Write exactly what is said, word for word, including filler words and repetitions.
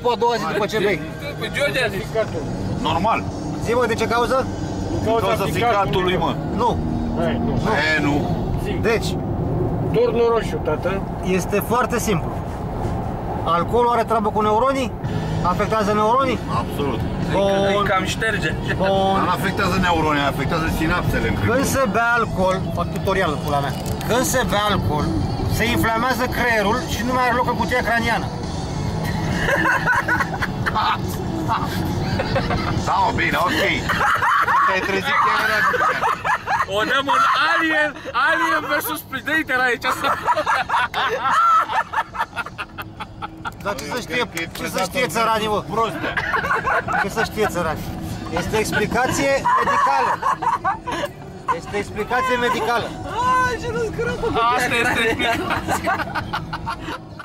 capul a doua zi după ce bei. George a zis. Normal. Zi-mă, de ce cauză? Din cauza ficatului, mă. Nu. Hai, nu. E, nu. Deci, Turnul roșu, tată. este foarte simplu. Alcoolul are treabă cu neuronii? Afectează neuronii? Absolut. Îi cam șterge. Dar Bun. nu afectează neuronii, afectează sinapsele în Când se bea alcool, fac tutorial pula mea. Când se bea alcool, se inflamează creierul și nu mai are loc în cutia craniană. Da, mă, bine, ok. Te-ai trezit chiar era. O dăm un Alien, Alien versus Predator aici. Dar ce să știe, ce să știe țăranii, bă? Proste. Ce să știe țăranii? Este explicație medicală. Este explicație medicală. Asta este explicația.